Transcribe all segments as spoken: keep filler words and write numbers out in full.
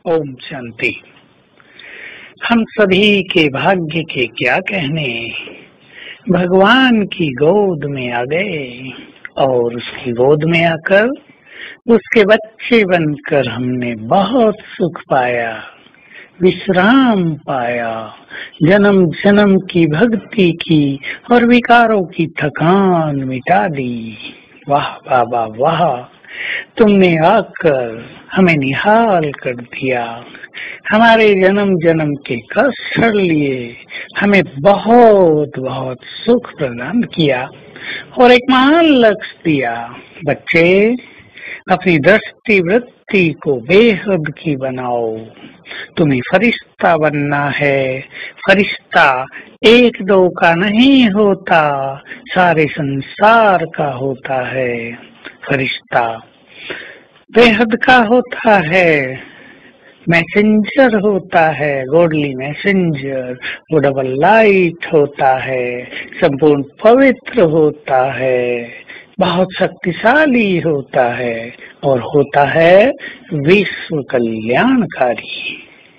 ओम शांति। हम सभी के भाग्य के क्या कहने, भगवान की गोद में आ गए और उसकी गोद में आकर उसके बच्चे बनकर हमने बहुत सुख पाया, विश्राम पाया, जन्म जन्म की भक्ति की और विकारों की थकान मिटा दी। वाह बाबा वाह, तुमने आकर हमें निहाल कर दिया, हमारे जन्म जन्म के कष्ट हर लिए, हमें बहुत बहुत सुख प्रदान किया और एक महान लक्ष्य दिया। बच्चे, अपनी दृष्टि वृत्ति को बेहद की बनाओ। तुम्हें फरिश्ता बनना है। फरिश्ता एक दो का नहीं होता, सारे संसार का होता है। फरिश्ता बेहद का होता है, मैसेंजर होता है, गॉडली मैसेंजर। वो डबल लाइट होता है, संपूर्ण पवित्र होता है, बहुत शक्तिशाली होता है और होता है विश्व कल्याणकारी।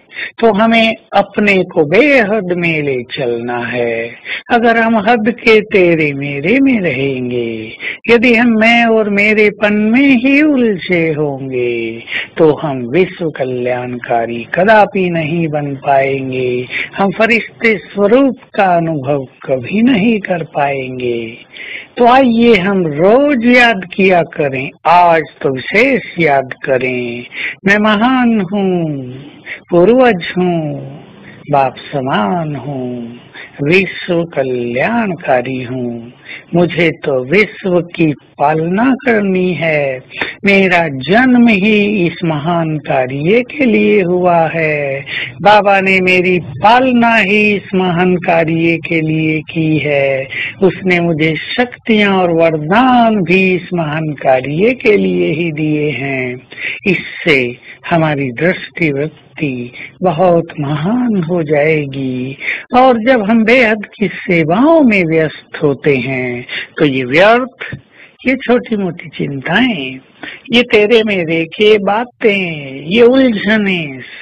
तो हमें अपने को बेहद में ले चलना है। अगर हम हद के तेरे मेरे में रहेंगे, यदि हम मैं और मेरेपन में ही उलझे होंगे, तो हम विश्व कल्याणकारी कदापि नहीं बन पाएंगे। हम फरिश्ते स्वरूप का अनुभव कभी नहीं कर पाएंगे। तो आइए हम रोज याद किया करें, आज तो विशेष याद करें, मैं महान हूँ, पूर्वज हूँ, बाप समान हूँ, विश्व कल्याणकारी हूँ। मुझे तो विश्व की पालना करनी है। मेरा जन्म ही इस महान कार्य के लिए हुआ है। बाबा ने मेरी पालना ही इस महान कार्य के लिए की है। उसने मुझे शक्तियाँ और वरदान भी इस महान कार्य के लिए ही दिए हैं। इससे हमारी दृष्टि वृत्ति बहुत महान हो जाएगी और जब हम बेहद की सेवाओं में व्यस्त होते हैं तो ये व्यर्थ, ये छोटी मोटी चिंताएं, ये तेरे मेरे के बातें, ये उलझने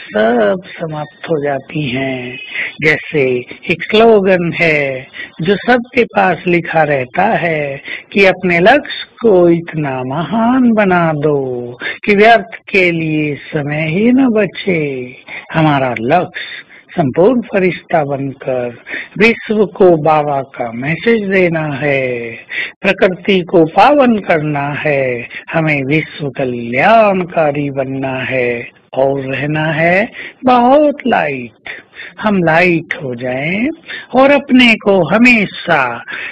सब समाप्त हो जाती हैं। जैसे एक स्लोगन है जो सबके पास लिखा रहता है कि अपने लक्ष्य को इतना महान बना दो कि व्यर्थ के लिए समय ही न बचे। हमारा लक्ष्य संपूर्ण फरिश्ता बनकर विश्व को बाबा का मैसेज देना है, प्रकृति को पावन करना है, हमें विश्व कल्याणकारी बनना है और रहना है बहुत लाइट। हम लाइट हो जाएं और अपने को हमेशा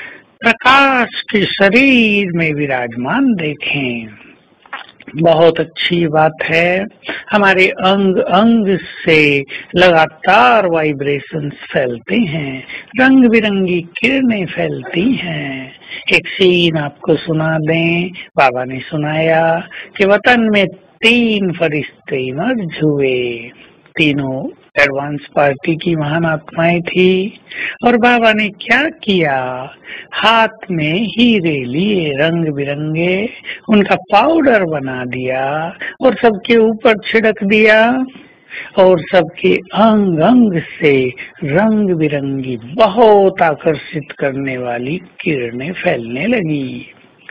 प्रकाश के शरीर में विराजमान देखें। बहुत अच्छी बात है, हमारे अंग अंग से लगातार वाइब्रेशंस फैलते हैं, रंग बिरंगी किरणें फैलती हैं। एक सीन आपको सुना दें, बाबा ने सुनाया कि वतन में तीन फरिश्ते मर्ज हुए। तीनों एडवांस पार्टी की महान आत्माएं थी और बाबा ने क्या किया, हाथ में हीरे लिए रंग बिरंगे, उनका पाउडर बना दिया और सबके ऊपर छिड़क दिया और सबके अंग अंग से रंग बिरंगी बहुत आकर्षित करने वाली किरणें फैलने लगी।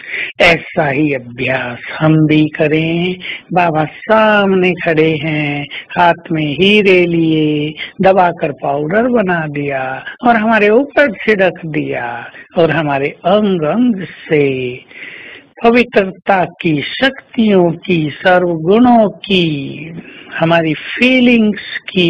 ऐसा ही अभ्यास हम भी करें। बाबा सामने खड़े हैं, हाथ में हीरे लिए, दबाकर पाउडर बना दिया और हमारे ऊपर छिड़क दिया और हमारे अंग अंग से पवित्रता की, शक्तियों की, सर्वगुणों की, हमारी फीलिंग्स की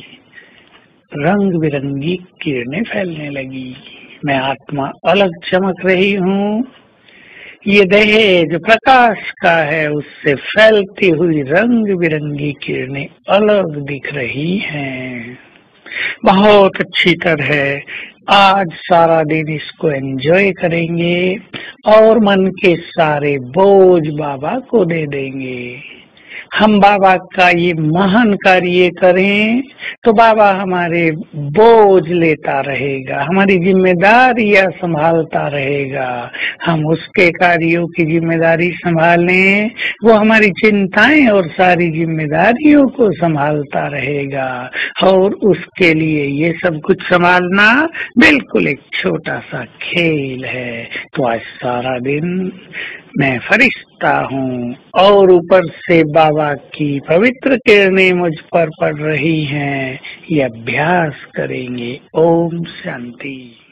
रंग बिरंगी किरणें फैलने लगी। मैं आत्मा अलग चमक रही हूँ। ये देह जो प्रकाश का है उससे फैलती हुई रंग बिरंगी किरणें अलग दिख रही हैं। बहुत अच्छी तरह आज सारा दिन इसको एंजॉय करेंगे और मन के सारे बोझ बाबा को दे देंगे। हम बाबा का ये महान कार्य करें तो बाबा हमारे बोझ लेता रहेगा, हमारी जिम्मेदारियां संभालता रहेगा। हम उसके कार्यों की जिम्मेदारी संभालें, वो हमारी चिंताएं और सारी जिम्मेदारियों को संभालता रहेगा। और उसके लिए ये सब कुछ संभालना बिल्कुल एक छोटा सा खेल है। तो आज सारा दिन मैं फरिश्ता हूँ और ऊपर से बाबा की पवित्र किरणें मुझ पर पड़ रही हैं। ये अभ्यास करेंगे। ओम शांति।